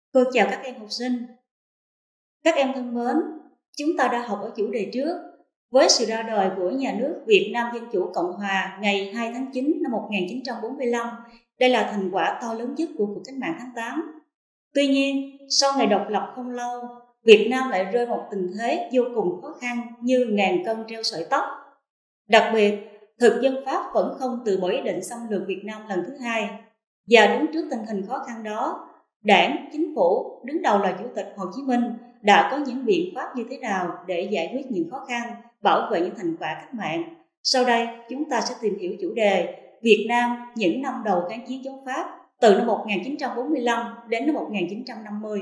Cô chào các em học sinh. Các em thân mến, chúng ta đã học ở chủ đề trước. Với sự ra đời của nhà nước Việt Nam Dân Chủ Cộng Hòa ngày 2 tháng 9 năm 1945, đây là thành quả to lớn nhất của cuộc cách mạng tháng 8. Tuy nhiên, sau ngày độc lập không lâu, Việt Nam lại rơi vào tình thế vô cùng khó khăn như ngàn cân treo sợi tóc. Đặc biệt, thực dân Pháp vẫn không từ bỏ ý định xâm lược Việt Nam lần thứ hai. Và đứng trước tình hình khó khăn đó, Đảng, Chính phủ, đứng đầu là Chủ tịch Hồ Chí Minh đã có những biện pháp như thế nào để giải quyết những khó khăn, bảo vệ những thành quả cách mạng. Sau đây, chúng ta sẽ tìm hiểu chủ đề Việt Nam những năm đầu kháng chiến chống Pháp từ năm 1945 đến năm 1950.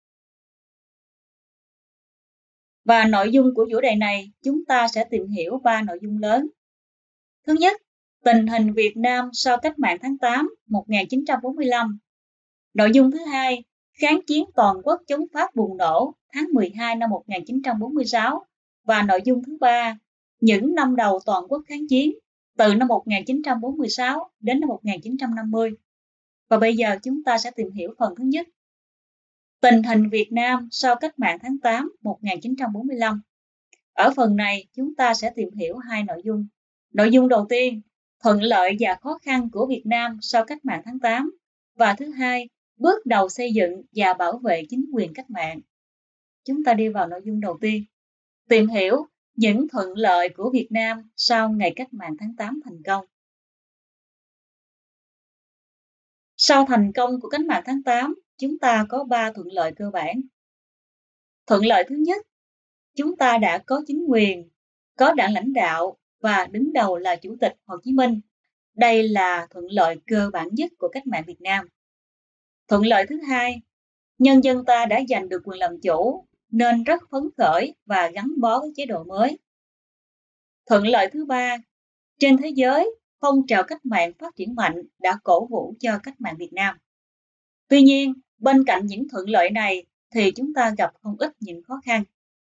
Và nội dung của chủ đề này, chúng ta sẽ tìm hiểu 3 nội dung lớn. Thứ nhất, tình hình Việt Nam sau cách mạng tháng 8 1945. Nội dung thứ hai, kháng chiến toàn quốc chống Pháp bùng nổ tháng 12 năm 1946. Và nội dung thứ ba, những năm đầu toàn quốc kháng chiến từ năm 1946 đến năm 1950. Và bây giờ chúng ta sẽ tìm hiểu phần thứ nhất. Tình hình Việt Nam sau cách mạng tháng 8 1945. Ở phần này, chúng ta sẽ tìm hiểu hai nội dung. Nội dung đầu tiên, thuận lợi và khó khăn của Việt Nam sau cách mạng tháng 8. Và thứ hai, bước đầu xây dựng và bảo vệ chính quyền cách mạng. Chúng ta đi vào nội dung đầu tiên. Tìm hiểu những thuận lợi của Việt Nam sau ngày cách mạng tháng 8 thành công. Sau thành công của cách mạng tháng 8, chúng ta có 3 thuận lợi cơ bản. Thuận lợi thứ nhất, chúng ta đã có chính quyền, có đảng lãnh đạo và đứng đầu là Chủ tịch Hồ Chí Minh. Đây là thuận lợi cơ bản nhất của cách mạng Việt Nam. Thuận lợi thứ hai, nhân dân ta đã giành được quyền làm chủ nên rất phấn khởi và gắn bó với chế độ mới. Thuận lợi thứ ba, trên thế giới, phong trào cách mạng phát triển mạnh đã cổ vũ cho cách mạng Việt Nam. Tuy nhiên, bên cạnh những thuận lợi này thì chúng ta gặp không ít những khó khăn.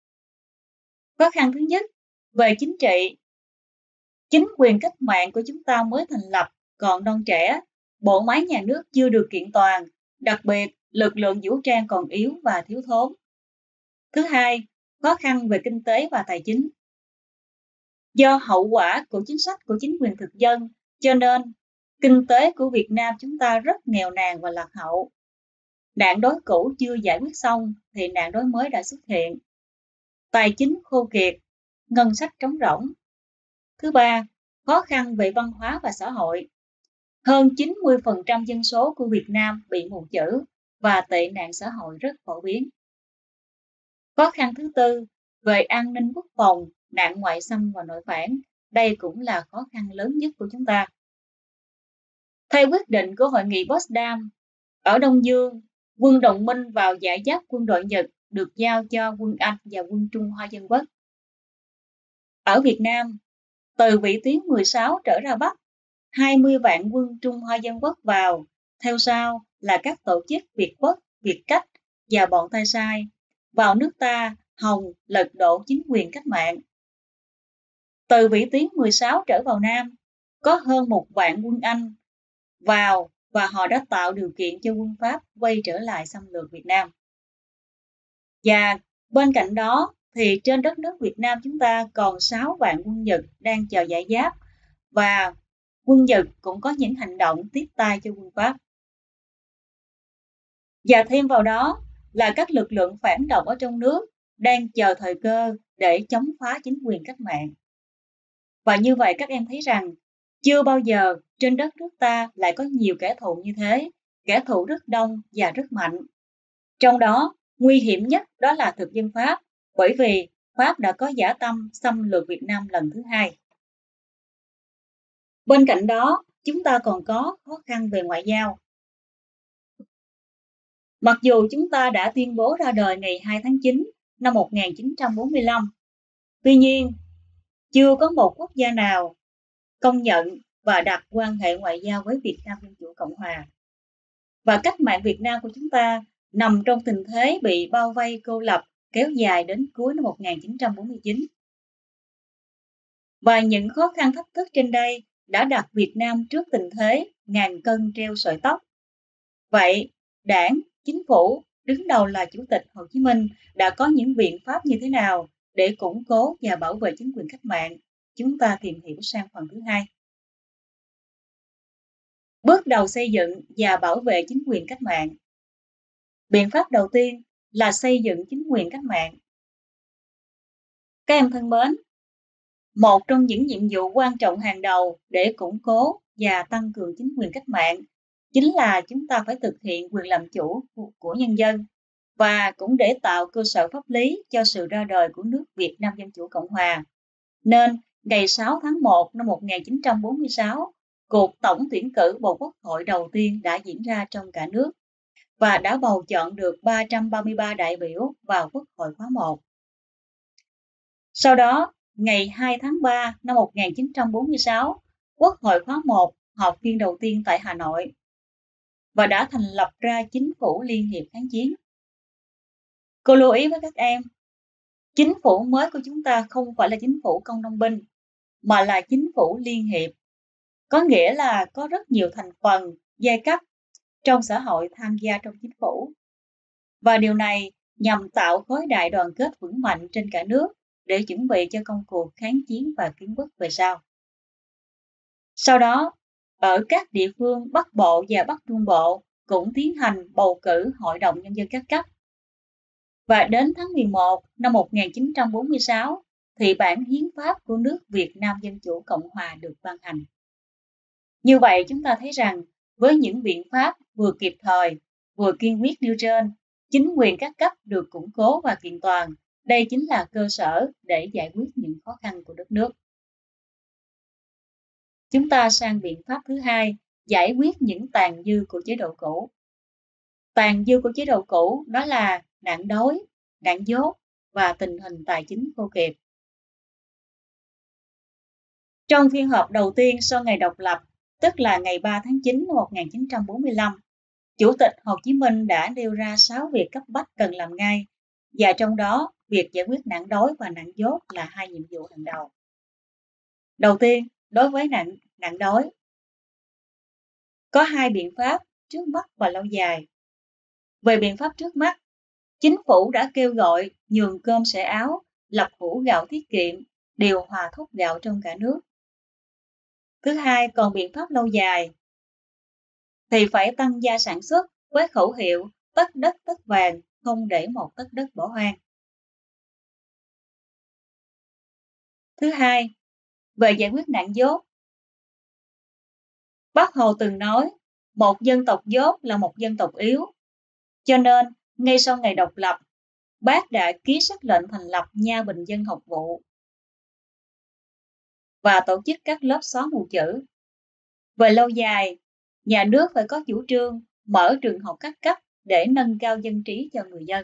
Khó khăn thứ nhất, về chính trị. Chính quyền cách mạng của chúng ta mới thành lập, còn non trẻ, bộ máy nhà nước chưa được kiện toàn, đặc biệt lực lượng vũ trang còn yếu và thiếu thốn. Thứ hai, khó khăn về kinh tế và tài chính. Do hậu quả của chính sách của chính quyền thực dân, cho nên kinh tế của Việt Nam chúng ta rất nghèo nàn và lạc hậu. Nạn đói cũ chưa giải quyết xong thì nạn đói mới đã xuất hiện. Tài chính khô kiệt, ngân sách trống rỗng. Thứ ba, khó khăn về văn hóa và xã hội. Hơn 90% dân số của Việt Nam bị mù chữ và tệ nạn xã hội rất phổ biến. Khó khăn thứ tư, về an ninh quốc phòng, nạn ngoại xâm và nội phản. Đây cũng là khó khăn lớn nhất của chúng ta. Theo quyết định của Hội nghị Potsdam, ở Đông Dương, quân đồng minh vào giải giáp quân đội Nhật được giao cho quân Anh và quân Trung Hoa Dân Quốc. Ở Việt Nam, từ vĩ tuyến 16 trở ra Bắc, 20 vạn quân Trung Hoa Dân Quốc vào, theo sau là các tổ chức Việt Quốc, Việt Cách và bọn tay sai, vào nước ta hòng lật đổ chính quyền cách mạng. Từ vĩ tuyến 16 trở vào Nam, có hơn 1 vạn quân Anh vào và họ đã tạo điều kiện cho quân Pháp quay trở lại xâm lược Việt Nam. Và bên cạnh đó thì trên đất nước Việt Nam chúng ta còn 6 vạn quân Nhật đang chờ giải giáp và quân Nhật cũng có những hành động tiếp tay cho quân Pháp. Và thêm vào đó là các lực lượng phản động ở trong nước đang chờ thời cơ để chống phá chính quyền cách mạng. Và như vậy các em thấy rằng chưa bao giờ trên đất nước ta lại có nhiều kẻ thù như thế, kẻ thù rất đông và rất mạnh. Trong đó, nguy hiểm nhất đó là thực dân Pháp, bởi vì Pháp đã có dã tâm xâm lược Việt Nam lần thứ hai. Bên cạnh đó, chúng ta còn có khó khăn về ngoại giao. Mặc dù chúng ta đã tuyên bố ra đời ngày 2 tháng 9 năm 1945, tuy nhiên, chưa có một quốc gia nào công nhận và đặt quan hệ ngoại giao với Việt Nam Dân Chủ Cộng Hòa. Và cách mạng Việt Nam của chúng ta nằm trong tình thế bị bao vây cô lập kéo dài đến cuối năm 1949. Và những khó khăn thách thức trên đây đã đặt Việt Nam trước tình thế ngàn cân treo sợi tóc. Vậy, Đảng, Chính phủ đứng đầu là Chủ tịch Hồ Chí Minh, đã có những biện pháp như thế nào để củng cố và bảo vệ chính quyền cách mạng? Chúng ta tìm hiểu sang phần thứ hai. Bước đầu xây dựng và bảo vệ chính quyền cách mạng. Biện pháp đầu tiên là xây dựng chính quyền cách mạng. Các em thân mến, một trong những nhiệm vụ quan trọng hàng đầu để củng cố và tăng cường chính quyền cách mạng chính là chúng ta phải thực hiện quyền làm chủ của nhân dân và cũng để tạo cơ sở pháp lý cho sự ra đời của nước Việt Nam Dân Chủ Cộng Hòa. Nên, ngày 6 tháng 1 năm 1946, cuộc tổng tuyển cử bầu Quốc hội đầu tiên đã diễn ra trong cả nước và đã bầu chọn được 333 đại biểu vào Quốc hội khóa 1. Sau đó, ngày 2 tháng 3 năm 1946, Quốc hội khóa 1 họp phiên đầu tiên tại Hà Nội và đã thành lập ra Chính phủ Liên hiệp kháng chiến. Cô lưu ý với các em, chính phủ mới của chúng ta không phải là chính phủ công nông binh, mà là chính phủ liên hiệp. Có nghĩa là có rất nhiều thành phần, giai cấp trong xã hội tham gia trong chính phủ. Và điều này nhằm tạo khối đại đoàn kết vững mạnh trên cả nước để chuẩn bị cho công cuộc kháng chiến và kiến quốc về sau. Sau đó, ở các địa phương Bắc Bộ và Bắc Trung Bộ cũng tiến hành bầu cử Hội đồng Nhân dân các cấp. Và đến tháng 11 năm 1946 thì bản hiến pháp của nước Việt Nam Dân Chủ Cộng Hòa được ban hành. Như vậy chúng ta thấy rằng với những biện pháp vừa kịp thời, vừa kiên quyết nêu trên, chính quyền các cấp được củng cố và kiện toàn. Đây chính là cơ sở để giải quyết những khó khăn của đất nước. Chúng ta sang biện pháp thứ hai, giải quyết những tàn dư của chế độ cũ. Tàn dư của chế độ cũ đó là nạn đói, nạn dốt và tình hình tài chính khô kiệt. Trong phiên họp đầu tiên sau ngày độc lập, tức là ngày 3 tháng 9 năm 1945, Chủ tịch Hồ Chí Minh đã nêu ra 6 việc cấp bách cần làm ngay, và trong đó, việc giải quyết nạn đói và nạn dốt là hai nhiệm vụ hàng đầu. Đầu tiên, đối với nạn đói, có hai biện pháp trước mắt và lâu dài. Về biện pháp trước mắt, chính phủ đã kêu gọi nhường cơm sẻ áo, lập hũ gạo tiết kiệm, điều hòa thóc gạo trong cả nước. Thứ hai, còn biện pháp lâu dài thì phải tăng gia sản xuất với khẩu hiệu tất đất tất vàng, không để một tấc đất bỏ hoang. Thứ hai, về giải quyết nạn dốt. Bác Hồ từng nói, một dân tộc dốt là một dân tộc yếu. Cho nên, ngay sau ngày độc lập, Bác đã ký sắc lệnh thành lập Nha Bình Dân Học vụ và tổ chức các lớp xóa mù chữ. Về lâu dài, nhà nước phải có chủ trương mở trường học các cấp để nâng cao dân trí cho người dân.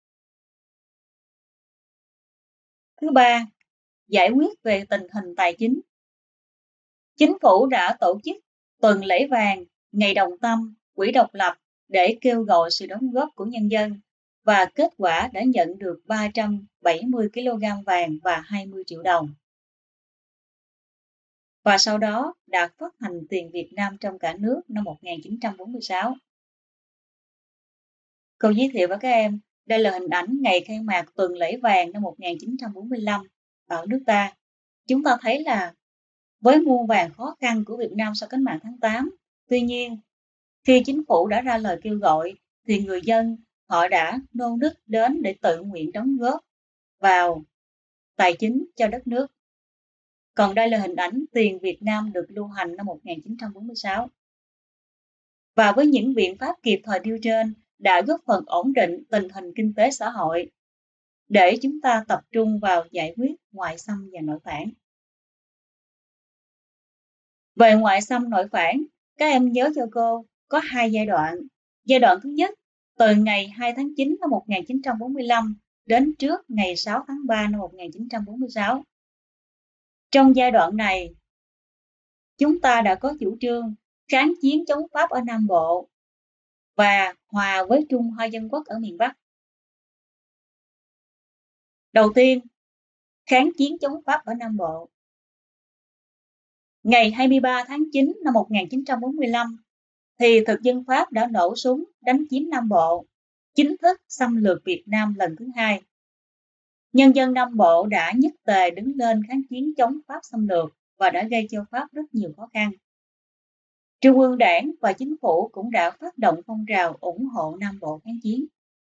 Thứ ba, giải quyết về tình hình tài chính. Chính phủ đã tổ chức tuần lễ vàng, ngày đồng tâm, quỹ độc lập để kêu gọi sự đóng góp của nhân dân và kết quả đã nhận được 370 kg vàng và 20 triệu đồng. Và sau đó đã phát hành tiền Việt Nam trong cả nước năm 1946. Cô giới thiệu với các em, đây là hình ảnh ngày khai mạc tuần lễ vàng năm 1945 ở nước ta. Chúng ta thấy là với muôn vàn khó khăn của Việt Nam sau cách mạng tháng 8, tuy nhiên, khi chính phủ đã ra lời kêu gọi, thì người dân họ đã nô nức đến để tự nguyện đóng góp vào tài chính cho đất nước. Còn đây là hình ảnh tiền Việt Nam được lưu hành năm 1946. Và với những biện pháp kịp thời nêu trên đã góp phần ổn định tình hình kinh tế xã hội để chúng ta tập trung vào giải quyết ngoại xâm và nội phản. Về ngoại xâm nội phản, các em nhớ cho cô có hai giai đoạn. Giai đoạn thứ nhất, từ ngày 2 tháng 9 năm 1945 đến trước ngày 6 tháng 3 năm 1946. Trong giai đoạn này, chúng ta đã có chủ trương kháng chiến chống Pháp ở Nam Bộ và hòa với Trung Hoa Dân Quốc ở miền Bắc. Đầu tiên, kháng chiến chống Pháp ở Nam Bộ. Ngày 23 tháng 9 năm 1945, thì thực dân Pháp đã nổ súng đánh chiếm Nam Bộ chính thức xâm lược Việt Nam lần thứ hai. Nhân dân Nam Bộ đã nhất tề đứng lên kháng chiến chống Pháp xâm lược và đã gây cho Pháp rất nhiều khó khăn. Trung ương Đảng và Chính phủ cũng đã phát động phong trào ủng hộ Nam Bộ kháng chiến.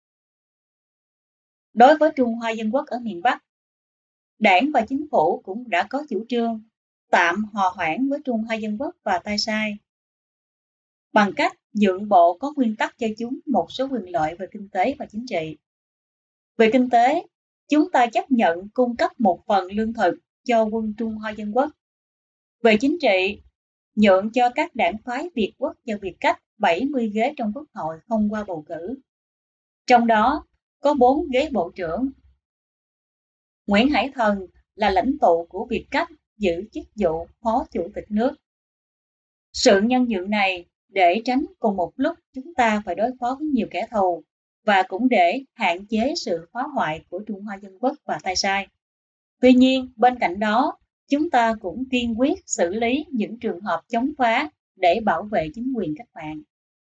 Đối với Trung Hoa Dân Quốc ở miền Bắc, Đảng và Chính phủ cũng đã có chủ trương tạm hòa hoãn với Trung Hoa Dân Quốc và Tay Sai bằng cách nhượng bộ có nguyên tắc cho chúng một số quyền lợi về kinh tế và chính trị. Về kinh tế, chúng ta chấp nhận cung cấp một phần lương thực cho quân Trung Hoa Dân Quốc. Về chính trị, nhượng cho các đảng phái Việt Quốc và Việt Cách 70 ghế trong Quốc hội không qua bầu cử. Trong đó có 4 ghế bộ trưởng. Nguyễn Hải Thần là lãnh tụ của Việt Cách giữ chức vụ Phó Chủ tịch nước. Sự nhân nhượng này để tránh cùng một lúc chúng ta phải đối phó với nhiều kẻ thù và cũng để hạn chế sự phá hoại của Trung Hoa Dân Quốc và Tay Sai. Tuy nhiên, bên cạnh đó, chúng ta cũng kiên quyết xử lý những trường hợp chống phá để bảo vệ chính quyền cách mạng.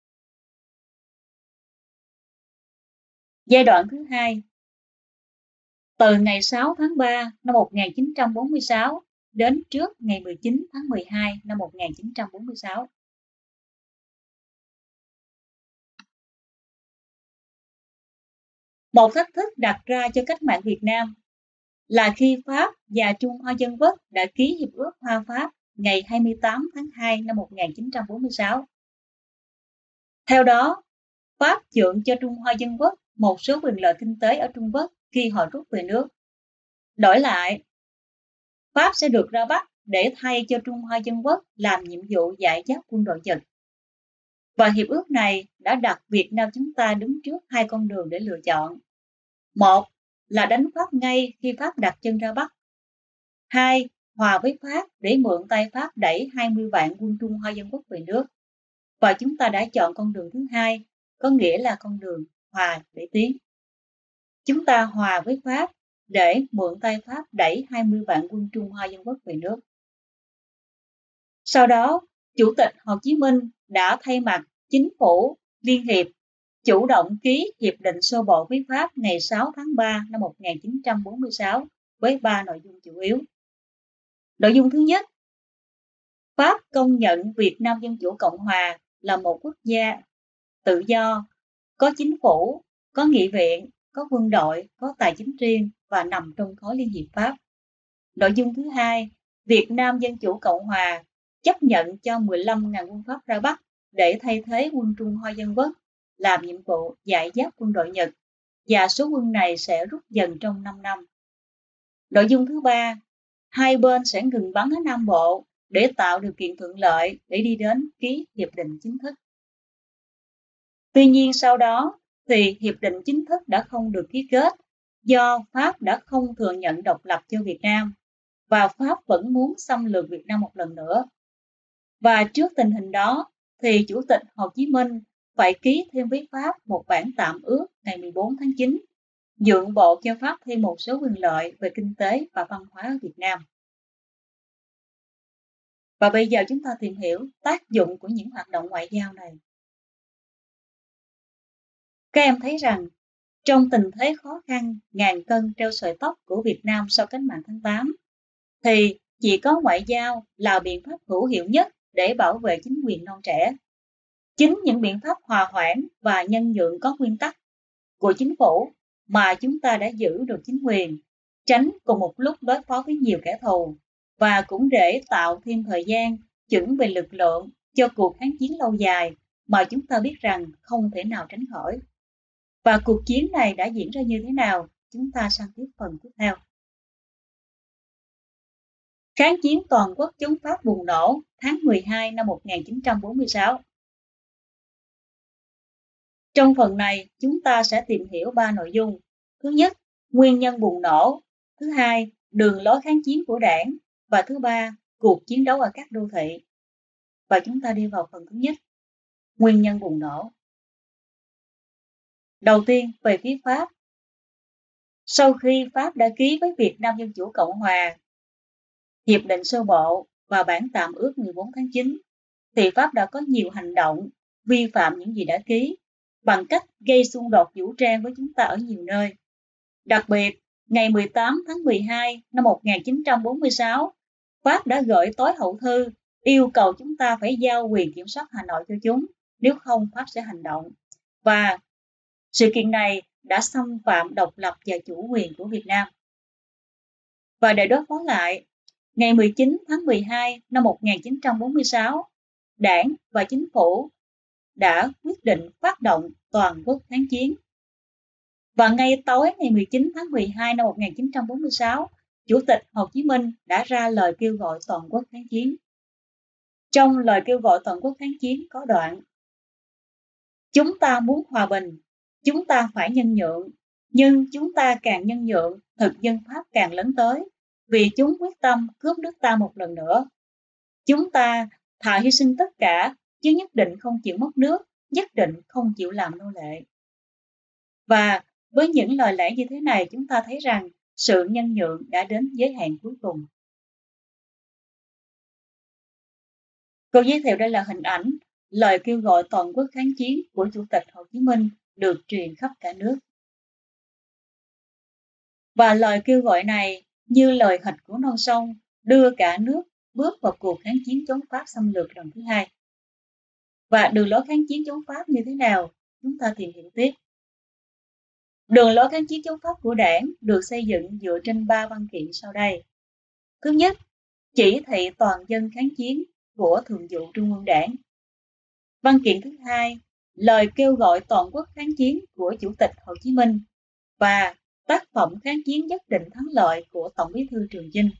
Giai đoạn thứ hai, từ ngày 6 tháng 3 năm 1946 đến trước ngày 19 tháng 12 năm 1946. Một thách thức đặt ra cho cách mạng Việt Nam là khi Pháp và Trung Hoa Dân Quốc đã ký Hiệp ước Hoa-Pháp ngày 28 tháng 2 năm 1946. Theo đó, Pháp nhượng cho Trung Hoa Dân Quốc một số quyền lợi kinh tế ở Trung Quốc khi họ rút về nước. Đổi lại, Pháp sẽ được ra Bắc để thay cho Trung Hoa Dân Quốc làm nhiệm vụ giải giáp quân đội Nhật. Và hiệp ước này đã đặt Việt Nam chúng ta đứng trước hai con đường để lựa chọn. Một là đánh Pháp ngay khi Pháp đặt chân ra Bắc. Hai, hòa với Pháp để mượn tay Pháp đẩy 20 vạn quân Trung Hoa Dân Quốc về nước. Và chúng ta đã chọn con đường thứ hai, có nghĩa là con đường hòa để tiến. Chúng ta hòa với Pháp để mượn tay Pháp đẩy 20 vạn quân Trung Hoa Dân Quốc về nước. Sau đó, Chủ tịch Hồ Chí Minh đã thay mặt Chính phủ Liên hiệp chủ động ký Hiệp định sơ bộ với Pháp ngày 6 tháng 3 năm 1946 với 3 nội dung chủ yếu. Nội dung thứ nhất, Pháp công nhận Việt Nam Dân Chủ Cộng Hòa là một quốc gia tự do, có chính phủ, có nghị viện, có quân đội, có tài chính riêng và nằm trong khối Liên hiệp Pháp. Nội dung thứ hai, Việt Nam Dân Chủ Cộng Hòa chấp nhận cho 15.000 quân Pháp ra Bắc để thay thế quân Trung Hoa Dân Quốc làm nhiệm vụ giải giáp quân đội Nhật và số quân này sẽ rút dần trong 5 năm. Nội dung thứ ba, hai bên sẽ ngừng bắn ở Nam Bộ để tạo điều kiện thuận lợi để đi đến ký hiệp định chính thức. Tuy nhiên sau đó thì hiệp định chính thức đã không được ký kết do Pháp đã không thừa nhận độc lập cho Việt Nam và Pháp vẫn muốn xâm lược Việt Nam một lần nữa. Và trước tình hình đó thì Chủ tịch Hồ Chí Minh phải ký thêm với Pháp một bản tạm ước ngày 14 tháng 9, nhượng bộ cho Pháp thêm một số quyền lợi về kinh tế và văn hóa ở Việt Nam. Và bây giờ chúng ta tìm hiểu tác dụng của những hoạt động ngoại giao này. Các em thấy rằng, trong tình thế khó khăn, ngàn cân treo sợi tóc của Việt Nam sau cách mạng tháng 8, thì chỉ có ngoại giao là biện pháp hữu hiệu nhất để bảo vệ chính quyền non trẻ. Chính những biện pháp hòa hoãn và nhân nhượng có nguyên tắc của chính phủ mà chúng ta đã giữ được chính quyền, tránh cùng một lúc đối phó với nhiều kẻ thù, và cũng để tạo thêm thời gian chuẩn bị lực lượng cho cuộc kháng chiến lâu dài mà chúng ta biết rằng không thể nào tránh khỏi. Và cuộc chiến này đã diễn ra như thế nào? Chúng ta sang tiếp phần tiếp theo. Kháng chiến toàn quốc chống Pháp bùng nổ tháng 12 năm 1946. Trong phần này, chúng ta sẽ tìm hiểu 3 nội dung. Thứ nhất, nguyên nhân bùng nổ. Thứ hai, đường lối kháng chiến của Đảng. Và thứ ba, cuộc chiến đấu ở các đô thị. Và chúng ta đi vào phần thứ nhất, nguyên nhân bùng nổ. Đầu tiên, về phía Pháp. Sau khi Pháp đã ký với Việt Nam Dân Chủ Cộng Hòa Hiệp định sơ bộ và bản tạm ước 14 tháng 9, thì Pháp đã có nhiều hành động vi phạm những gì đã ký bằng cách gây xung đột vũ trang với chúng ta ở nhiều nơi. Đặc biệt, ngày 18 tháng 12 năm 1946, Pháp đã gửi tối hậu thư yêu cầu chúng ta phải giao quyền kiểm soát Hà Nội cho chúng, nếu không Pháp sẽ hành động. Và sự kiện này đã xâm phạm độc lập và chủ quyền của Việt Nam. Và để đối phó lại, ngày 19 tháng 12 năm 1946, Đảng và Chính phủ đã quyết định phát động toàn quốc kháng chiến. Và ngay tối ngày 19 tháng 12 năm 1946, Chủ tịch Hồ Chí Minh đã ra lời kêu gọi toàn quốc kháng chiến. Trong lời kêu gọi toàn quốc kháng chiến có đoạn: chúng ta muốn hòa bình, chúng ta phải nhân nhượng, nhưng chúng ta càng nhân nhượng, thực dân Pháp càng lớn tới, vì chúng quyết tâm cướp nước ta một lần nữa. Chúng ta thà hy sinh tất cả, chứ nhất định không chịu mất nước, nhất định không chịu làm nô lệ. Và với những lời lẽ như thế này, chúng ta thấy rằng sự nhân nhượng đã đến giới hạn cuối cùng. Cô giới thiệu đây là hình ảnh lời kêu gọi toàn quốc kháng chiến của Chủ tịch Hồ Chí Minh được truyền khắp cả nước. Và lời kêu gọi này như lời hịch của non sông đưa cả nước bước vào cuộc kháng chiến chống Pháp xâm lược lần thứ hai. Và đường lối kháng chiến chống Pháp như thế nào? Chúng ta tìm hiểu tiếp. Đường lối kháng chiến chống Pháp của Đảng được xây dựng dựa trên 3 văn kiện sau đây. Thứ nhất, chỉ thị toàn dân kháng chiến của Thường vụ Trung ương Đảng. Văn kiện thứ hai, lời kêu gọi toàn quốc kháng chiến của Chủ tịch Hồ Chí Minh và tác phẩm kháng chiến nhất định thắng lợi của Tổng Bí thư Trường Chinh.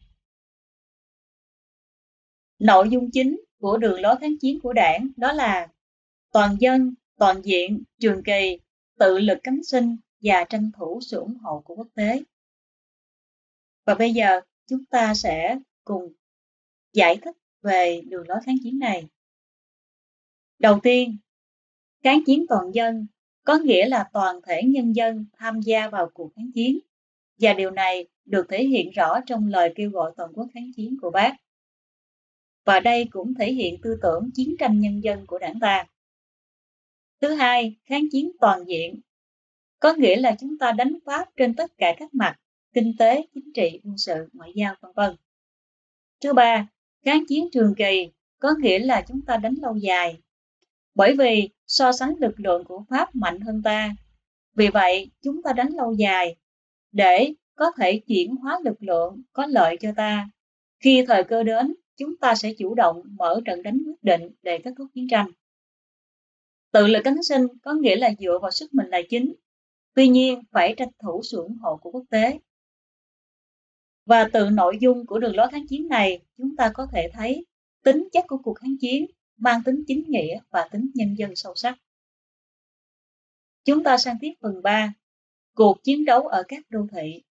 Nội dung chính của đường lối kháng chiến của Đảng đó là toàn dân, toàn diện, trường kỳ, tự lực cánh sinh và tranh thủ sự ủng hộ của quốc tế. Và bây giờ chúng ta sẽ cùng giải thích về đường lối kháng chiến này. Đầu tiên, kháng chiến toàn dân có nghĩa là toàn thể nhân dân tham gia vào cuộc kháng chiến, và điều này được thể hiện rõ trong lời kêu gọi toàn quốc kháng chiến của Bác. Và đây cũng thể hiện tư tưởng chiến tranh nhân dân của Đảng ta. Thứ hai, kháng chiến toàn diện có nghĩa là chúng ta đánh Pháp trên tất cả các mặt: kinh tế, chính trị, quân sự, ngoại giao, v.v. Thứ ba, kháng chiến trường kỳ có nghĩa là chúng ta đánh lâu dài. Bởi vì so sánh lực lượng của Pháp mạnh hơn ta, vì vậy chúng ta đánh lâu dài để có thể chuyển hóa lực lượng có lợi cho ta. Khi thời cơ đến, chúng ta sẽ chủ động mở trận đánh quyết định để kết thúc chiến tranh. Tự lực cánh sinh có nghĩa là dựa vào sức mình là chính, tuy nhiên phải tranh thủ sự ủng hộ của quốc tế. Và từ nội dung của đường lối kháng chiến này, chúng ta có thể thấy tính chất của cuộc kháng chiến mang tính chính nghĩa và tính nhân dân sâu sắc. Chúng ta sang tiếp phần 3, cuộc chiến đấu ở các đô thị.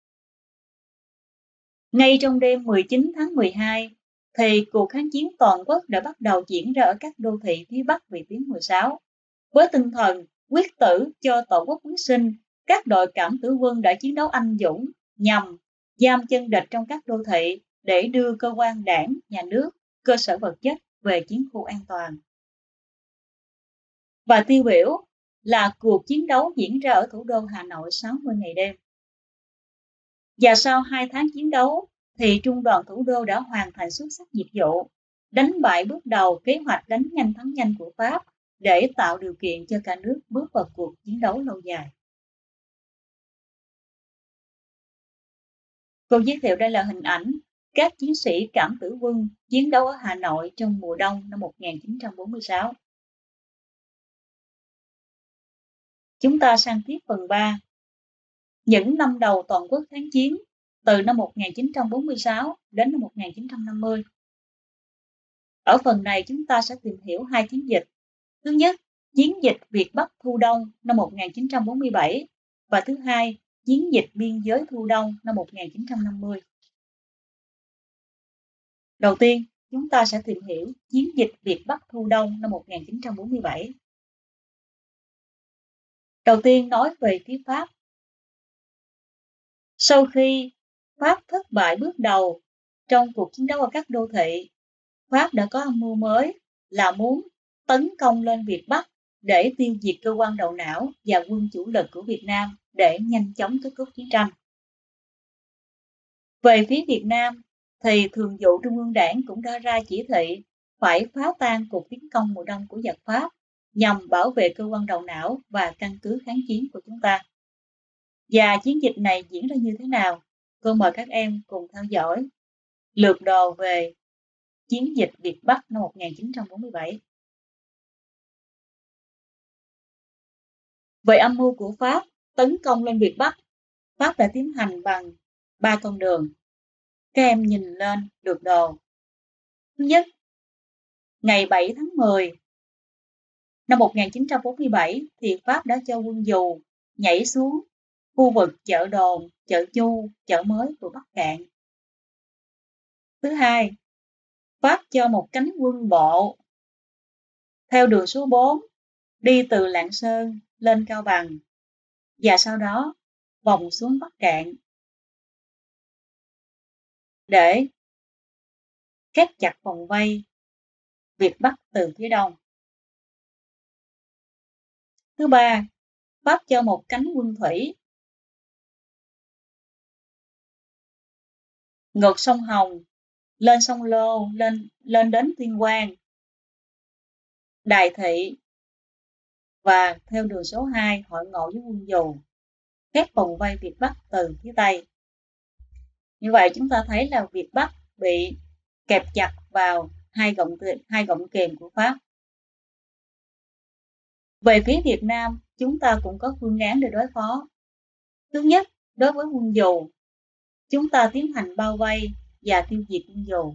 Ngay trong đêm 19 tháng 12, thì cuộc kháng chiến toàn quốc đã bắt đầu diễn ra ở các đô thị phía Bắc vị tuyến 16. Với tinh thần quyết tử cho Tổ quốc quyết sinh, các đội cảm tử quân đã chiến đấu anh dũng nhằm giam chân địch trong các đô thị để đưa cơ quan Đảng, nhà nước, cơ sở vật chất về chiến khu an toàn. Và tiêu biểu là cuộc chiến đấu diễn ra ở thủ đô Hà Nội 60 ngày đêm. Và sau 2 tháng chiến đấu, thì Trung đoàn thủ đô đã hoàn thành xuất sắc nhiệm vụ, đánh bại bước đầu kế hoạch đánh nhanh thắng nhanh của Pháp để tạo điều kiện cho cả nước bước vào cuộc chiến đấu lâu dài. Cô giới thiệu đây là hình ảnh các chiến sĩ cảm tử quân chiến đấu ở Hà Nội trong mùa đông năm 1946. Chúng ta sang tiếp phần 3. Những năm đầu toàn quốc kháng chiến từ năm 1946 đến năm 1950. Ở phần này chúng ta sẽ tìm hiểu 2 chiến dịch. Thứ nhất, chiến dịch Việt Bắc Thu Đông năm 1947 và thứ hai, chiến dịch biên giới Thu Đông năm 1950. Đầu tiên, chúng ta sẽ tìm hiểu chiến dịch Việt Bắc Thu Đông năm 1947. Đầu tiên nói về phía Pháp. Sau khi Pháp thất bại bước đầu trong cuộc chiến đấu ở các đô thị, Pháp đã có âm mưu mới là muốn tấn công lên Việt Bắc để tiêu diệt cơ quan đầu não và quân chủ lực của Việt Nam để nhanh chóng kết thúc chiến tranh. Về phía Việt Nam, thì Thường vụ Trung ương Đảng cũng đã ra chỉ thị phải phá tan cuộc tiến công mùa đông của giặc Pháp nhằm bảo vệ cơ quan đầu não và căn cứ kháng chiến của chúng ta. Và chiến dịch này diễn ra như thế nào? Cô mời các em cùng theo dõi lược đồ về chiến dịch Việt Bắc năm 1947. Về âm mưu của Pháp tấn công lên Việt Bắc, Pháp đã tiến hành bằng 3 con đường. Các em nhìn lên lược đồ. Thứ nhất, ngày 7 tháng 10 năm 1947 thì Pháp đã cho quân dù nhảy xuống khu vực chợ Đồn, chợ Chu, chợ Mới của Bắc Cạn. Thứ hai, Pháp cho một cánh quân bộ theo đường số 4 đi từ Lạng Sơn lên Cao Bằng và sau đó vòng xuống Bắc Cạn để khép chặt vòng vây Việt Bắc từ phía đông. Thứ ba, Pháp cho một cánh quân thủy ngược sông Hồng, lên sông Lô, lên đến Tuyên Quang, Đài Thị và theo đường số 2 hội ngộ với quân dù, khép vòng vây Việt Bắc từ phía Tây. Như vậy chúng ta thấy là Việt Bắc bị kẹp chặt vào hai gọng kềm của Pháp. Về phía Việt Nam, chúng ta cũng có phương án để đối phó. Thứ nhất, đối với quân dù, chúng ta tiến hành bao vây và tiêu diệt quân dù.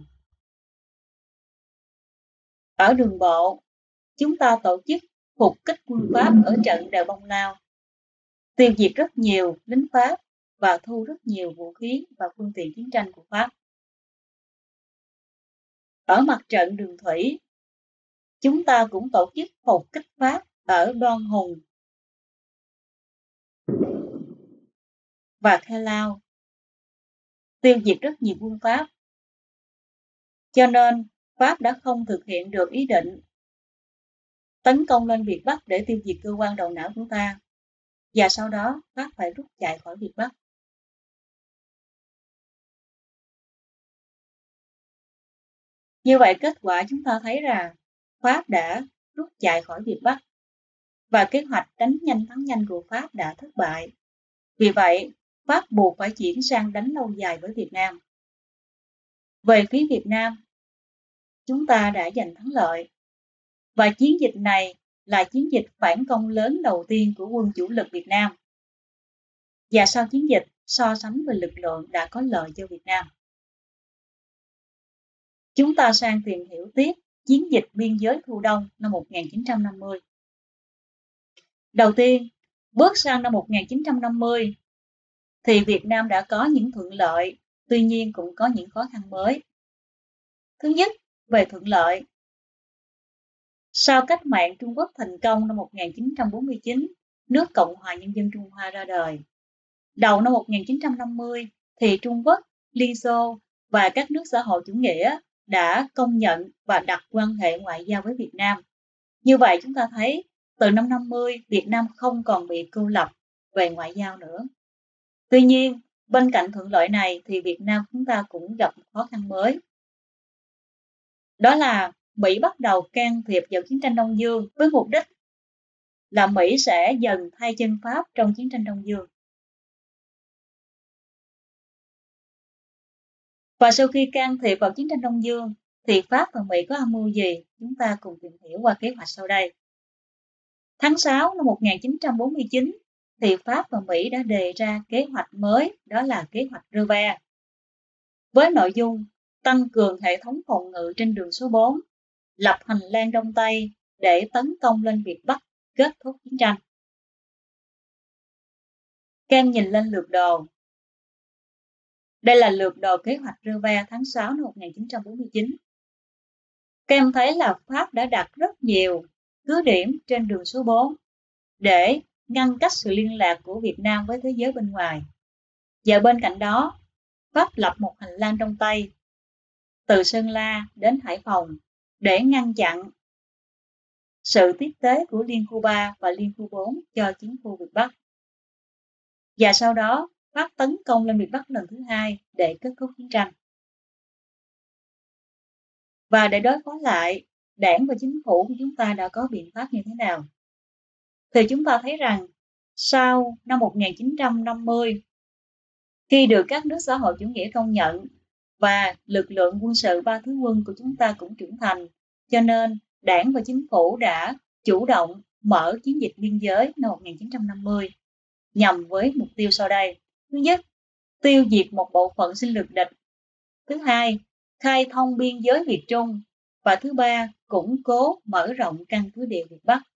Ở đường bộ, chúng ta tổ chức phục kích quân Pháp ở trận Đèo Bông Lao, tiêu diệt rất nhiều lính Pháp và thu rất nhiều vũ khí và phương tiện chiến tranh của Pháp. Ở mặt trận đường thủy, chúng ta cũng tổ chức phục kích Pháp ở Đoan Hùng và Khe Lao, tiêu diệt rất nhiều quân Pháp. Cho nên, Pháp đã không thực hiện được ý định tấn công lên Việt Bắc để tiêu diệt cơ quan đầu não của ta. Và sau đó, Pháp phải rút chạy khỏi Việt Bắc. Như vậy, kết quả chúng ta thấy là Pháp đã rút chạy khỏi Việt Bắc và kế hoạch đánh nhanh thắng nhanh của Pháp đã thất bại. Vì vậy, Pháp buộc phải chuyển sang đánh lâu dài với Việt Nam. Về phía Việt Nam, chúng ta đã giành thắng lợi. Và chiến dịch này là chiến dịch phản công lớn đầu tiên của quân chủ lực Việt Nam. Và sau chiến dịch, so sánh về lực lượng đã có lợi cho Việt Nam. Chúng ta sang tìm hiểu tiếp chiến dịch biên giới Thu Đông năm 1950. Đầu tiên, bước sang năm 1950, thì Việt Nam đã có những thuận lợi, tuy nhiên cũng có những khó khăn mới. Thứ nhất, về thuận lợi. Sau cách mạng Trung Quốc thành công năm 1949, nước Cộng hòa Nhân dân Trung Hoa ra đời. Đầu năm 1950, thì Trung Quốc, Liên Xô và các nước xã hội chủ nghĩa đã công nhận và đặt quan hệ ngoại giao với Việt Nam. Như vậy chúng ta thấy, từ năm 50, Việt Nam không còn bị cô lập về ngoại giao nữa. Tuy nhiên, bên cạnh thuận lợi này thì Việt Nam chúng ta cũng gặp một khó khăn mới. Đó là Mỹ bắt đầu can thiệp vào chiến tranh Đông Dương với mục đích là Mỹ sẽ dần thay chân Pháp trong chiến tranh Đông Dương. Và sau khi can thiệp vào chiến tranh Đông Dương, thì Pháp và Mỹ có âm mưu gì? Chúng ta cùng tìm hiểu qua kế hoạch sau đây. Tháng 6 năm 1949, thì Pháp và Mỹ đã đề ra kế hoạch mới, đó là kế hoạch Reva, với nội dung tăng cường hệ thống phòng ngự trên đường số 4, lập hành lang Đông Tây để tấn công lên Việt Bắc, kết thúc chiến tranh. Các em nhìn lên lược đồ. Đây là lược đồ kế hoạch Reva tháng 6 năm 1949. Các em thấy là Pháp đã đặt rất nhiều cứ điểm trên đường số 4 để ngăn cách sự liên lạc của Việt Nam với thế giới bên ngoài. Và bên cạnh đó, Pháp lập một hành lang Đông Tây từ Sơn La đến Hải Phòng để ngăn chặn sự tiếp tế của Liên khu 3 và Liên khu 4 cho chiến khu Việt Bắc. Và sau đó, Pháp tấn công lên Việt Bắc lần thứ hai để kết thúc chiến tranh. Và để đối phó lại, đảng và chính phủ của chúng ta đã có biện pháp như thế nào? Thì chúng ta thấy rằng sau năm 1950, khi được các nước xã hội chủ nghĩa công nhận và lực lượng quân sự ba thứ quân của chúng ta cũng trưởng thành, cho nên đảng và chính phủ đã chủ động mở chiến dịch biên giới năm 1950 nhằm với mục tiêu sau đây. Thứ nhất, tiêu diệt một bộ phận sinh lực địch. Thứ hai, khai thông biên giới Việt Trung. Và thứ ba, củng cố mở rộng căn cứ địa Việt Bắc.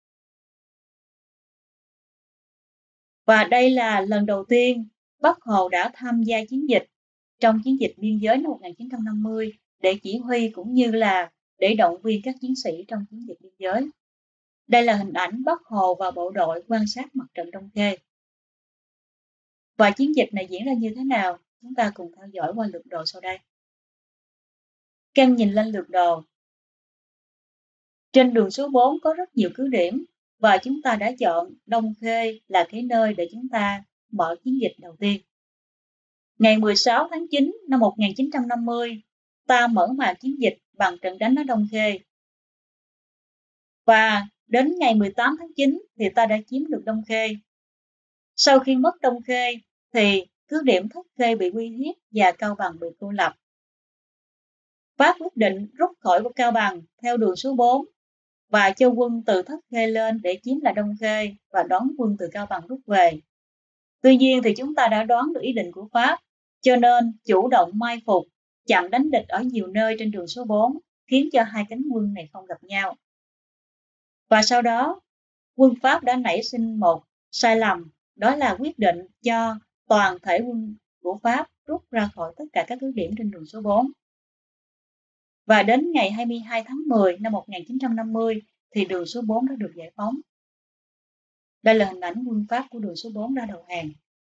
Và đây là lần đầu tiên Bác Hồ đã tham gia chiến dịch trong chiến dịch biên giới năm 1950 để chỉ huy cũng như là để động viên các chiến sĩ trong chiến dịch biên giới. Đây là hình ảnh Bác Hồ và bộ đội quan sát mặt trận Đông Khê. Và chiến dịch này diễn ra như thế nào? Chúng ta cùng theo dõi qua lược đồ sau đây. Các em nhìn lên lược đồ. Trên đường số 4 có rất nhiều cứ điểm và chúng ta đã chọn Đông Khê là cái nơi để chúng ta mở chiến dịch đầu tiên. Ngày 16 tháng 9 năm 1950, ta mở màn chiến dịch bằng trận đánh ở Đông Khê. Và đến ngày 18 tháng 9 thì ta đã chiếm được Đông Khê. Sau khi mất Đông Khê thì cứ điểm Thất Khê bị uy hiếp và Cao Bằng bị cô lập. Pháp quyết định rút khỏi Cao Bằng theo đường số 4 và cho quân từ Thất Khê lên để chiếm lại Đông Khê và đón quân từ Cao Bằng rút về. Tuy nhiên thì chúng ta đã đoán được ý định của Pháp, cho nên chủ động mai phục, chặn đánh địch ở nhiều nơi trên đường số 4, khiến cho hai cánh quân này không gặp nhau. Và sau đó, quân Pháp đã nảy sinh một sai lầm, đó là quyết định cho toàn thể quân của Pháp rút ra khỏi tất cả các cứ điểm trên đường số 4. Và đến ngày 22 tháng 10 năm 1950 thì đường số 4 đã được giải phóng. Đây là hình ảnh quân Pháp của đường số 4 đã đầu hàng.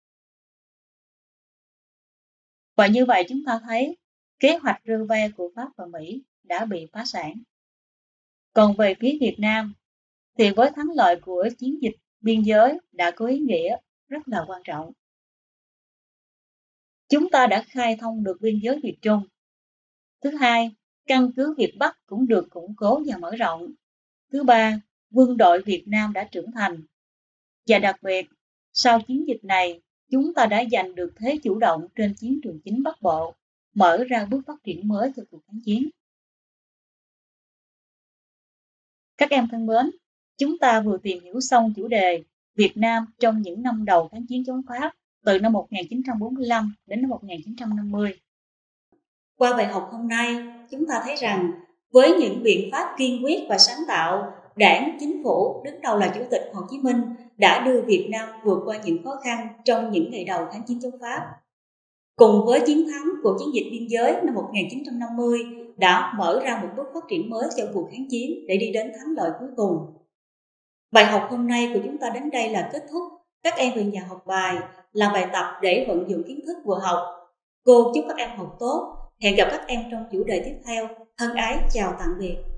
Và như vậy chúng ta thấy kế hoạch rơ ve của Pháp và Mỹ đã bị phá sản. Còn về phía Việt Nam thì với thắng lợi của chiến dịch biên giới đã có ý nghĩa rất là quan trọng. Chúng ta đã khai thông được biên giới Việt Trung. Thứ hai, căn cứ Việt Bắc cũng được củng cố và mở rộng. Thứ ba, quân đội Việt Nam đã trưởng thành. Và đặc biệt, sau chiến dịch này, chúng ta đã giành được thế chủ động trên chiến trường chính Bắc Bộ, mở ra bước phát triển mới cho cuộc kháng chiến. Các em thân mến, chúng ta vừa tìm hiểu xong chủ đề Việt Nam trong những năm đầu kháng chiến chống Pháp từ năm 1945 đến năm 1950. Qua bài học hôm nay, chúng ta thấy rằng với những biện pháp kiên quyết và sáng tạo, Đảng, Chính phủ, đứng đầu là Chủ tịch Hồ Chí Minh đã đưa Việt Nam vượt qua những khó khăn trong những ngày đầu kháng chiến chống Pháp. Cùng với chiến thắng của chiến dịch biên giới năm 1950 đã mở ra một bước phát triển mới cho cuộc kháng chiến để đi đến thắng lợi cuối cùng. Bài học hôm nay của chúng ta đến đây là kết thúc. Các em về nhà học bài, làm bài tập để vận dụng kiến thức vừa học. Cô chúc các em học tốt. Hẹn gặp các em trong chủ đề tiếp theo. Thân ái chào tạm biệt.